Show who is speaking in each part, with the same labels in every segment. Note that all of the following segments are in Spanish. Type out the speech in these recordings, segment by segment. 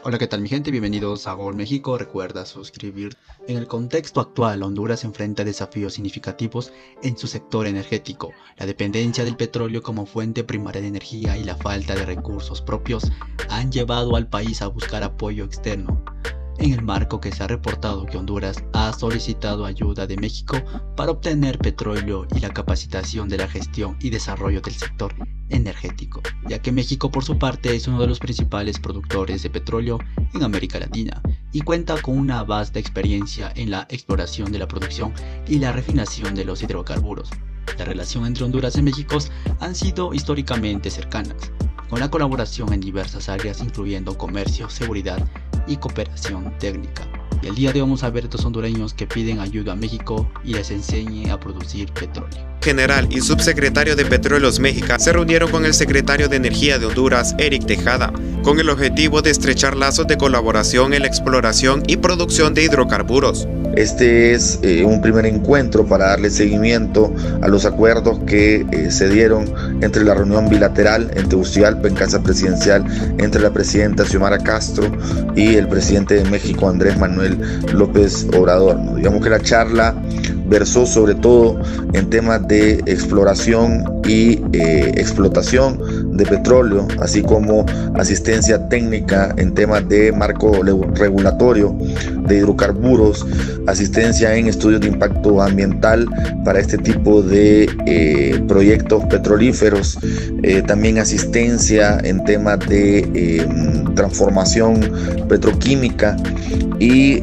Speaker 1: Hola, ¿qué tal mi gente? Bienvenidos a Gol México. Recuerda suscribirte. En el contexto actual, Honduras enfrenta desafíos significativos en su sector energético. La dependencia del petróleo como fuente primaria de energía y la falta de recursos propios han llevado al país a buscar apoyo externo. En el marco que se ha reportado que Honduras ha solicitado ayuda de México para obtener petróleo y la capacitación de la gestión y desarrollo del sector energético, ya que México por su parte es uno de los principales productores de petróleo en América Latina y cuenta con una vasta experiencia en la exploración de la producción y la refinación de los hidrocarburos. La relación entre Honduras y México han sido históricamente cercanas, con la colaboración en diversas áreas incluyendo comercio, seguridad y cooperación técnica. Y el día de hoy vamos a ver estos hondureños que piden ayuda a México y les enseñe a producir petróleo.
Speaker 2: General y subsecretario de Petróleos México se reunieron con el secretario de Energía de Honduras, Eric Tejada, con el objetivo de estrechar lazos de colaboración en la exploración y producción de hidrocarburos.
Speaker 3: Este es un primer encuentro para darle seguimiento a los acuerdos que se dieron entre la reunión bilateral en Tegucigalpa, en Casa Presidencial, entre la presidenta Xiomara Castro y el presidente de México, Andrés Manuel López Obrador. Digamos que la charla versó sobre todo en temas de exploración y explotación de petróleo, así como asistencia técnica en temas de marco regulatorio de hidrocarburos, asistencia en estudios de impacto ambiental para este tipo de proyectos petrolíferos, también asistencia en temas de transformación petroquímica y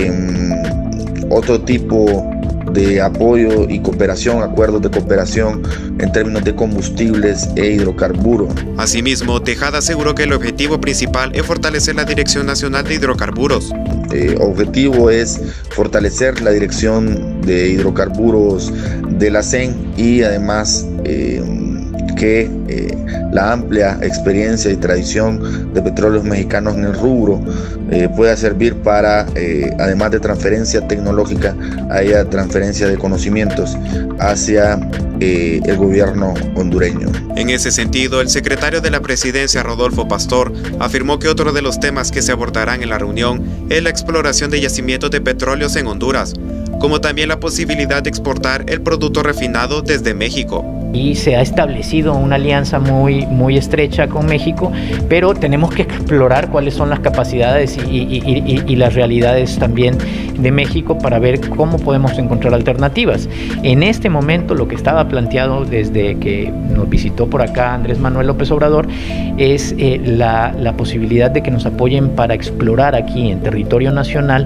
Speaker 3: otro tipo de apoyo y cooperación, acuerdos de cooperación en términos de combustibles e hidrocarburos.
Speaker 2: Asimismo, Tejada aseguró que el objetivo principal es fortalecer la Dirección Nacional de Hidrocarburos.
Speaker 3: Objetivo es fortalecer la Dirección de Hidrocarburos de la CEN y además que la amplia experiencia y tradición de Petróleos Mexicanos en el rubro pueda servir para, además de transferencia tecnológica, haya transferencia de conocimientos hacia el gobierno hondureño.
Speaker 2: En ese sentido, el secretario de la Presidencia, Rodolfo Pastor, afirmó que otro de los temas que se abordarán en la reunión es la exploración de yacimientos de petróleos en Honduras, como también la posibilidad de exportar el producto refinado desde México.
Speaker 4: Y se ha establecido una alianza muy estrecha con México, pero tenemos que explorar cuáles son las capacidades y las realidades también de México para ver cómo podemos encontrar alternativas. En este momento lo que estaba planteado desde que nos visitó por acá Andrés Manuel López Obrador es la posibilidad de que nos apoyen para explorar aquí en territorio nacional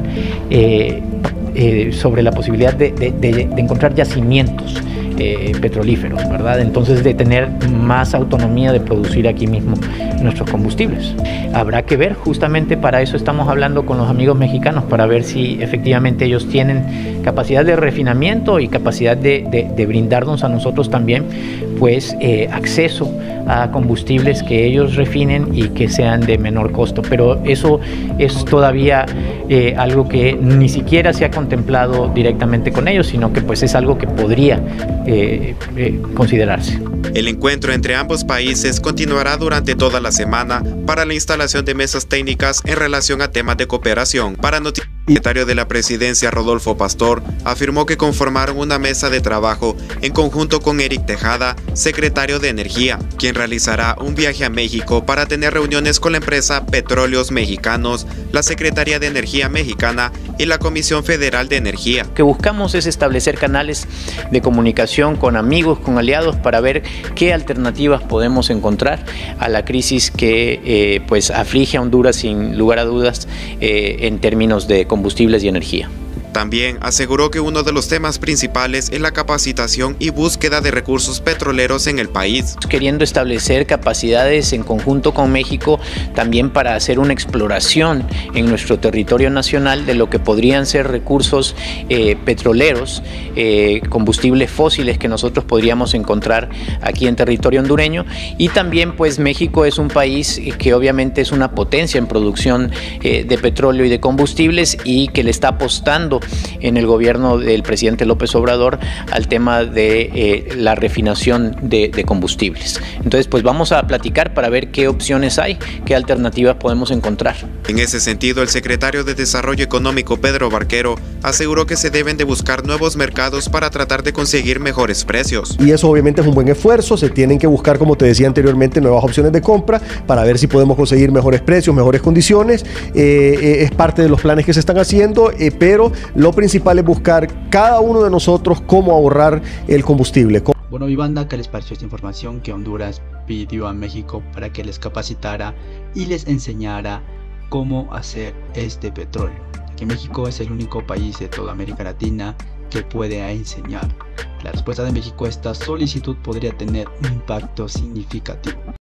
Speaker 4: sobre la posibilidad de encontrar yacimientos petrolíferos, ¿verdad? Entonces de tener más autonomía de producir aquí mismo nuestros combustibles. Habrá que ver, justamente para eso estamos hablando con los amigos mexicanos, para ver si efectivamente ellos tienen capacidad de refinamiento y capacidad de brindarnos a nosotros también pues acceso a combustibles que ellos refinen y que sean de menor costo, pero eso es todavía algo que ni siquiera se ha contemplado directamente con ellos, sino que pues es algo que podría considerarse.
Speaker 2: El encuentro entre ambos países continuará durante toda la semana para la instalación de mesas técnicas en relación a temas de cooperación. Para Noticias, el secretario de la Presidencia, Rodolfo Pastor, afirmó que conformaron una mesa de trabajo en conjunto con Eric Tejada, secretario de Energía, quien realizará un viaje a México para tener reuniones con la empresa Petróleos Mexicanos, la Secretaría de Energía Mexicana y la Comisión Federal de Energía.
Speaker 4: Lo que buscamos es establecer canales de comunicación con amigos, con aliados, para ver qué alternativas podemos encontrar a la crisis que pues aflige a Honduras sin lugar a dudas en términos de combustibles y energía.
Speaker 2: También aseguró que uno de los temas principales es la capacitación y búsqueda de recursos petroleros en el país.
Speaker 4: Queriendo establecer capacidades en conjunto con México también para hacer una exploración en nuestro territorio nacional de lo que podrían ser recursos petroleros, combustibles fósiles que nosotros podríamos encontrar aquí en territorio hondureño. Y también pues México es un país que obviamente es una potencia en producción de petróleo y de combustibles y que le está apostando en el gobierno del presidente López Obrador al tema de la refinación de combustibles. Entonces, pues vamos a platicar para ver qué opciones hay, qué alternativas podemos encontrar.
Speaker 2: En ese sentido, el secretario de Desarrollo Económico, Pedro Barquero, aseguró que se deben de buscar nuevos mercados para tratar de conseguir mejores precios.
Speaker 5: Y eso obviamente es un buen esfuerzo, se tienen que buscar, como te decía anteriormente, nuevas opciones de compra para ver si podemos conseguir mejores precios, mejores condiciones. Es parte de los planes que se están haciendo, pero lo principal es buscar cada uno de nosotros cómo ahorrar el combustible.
Speaker 1: Bueno, mi banda, ¿qué les pareció esta información que Honduras pidió a México para que les capacitara y les enseñara cómo hacer este petróleo? Que México es el único país de toda América Latina que puede enseñar. La respuesta de México a esta solicitud podría tener un impacto significativo.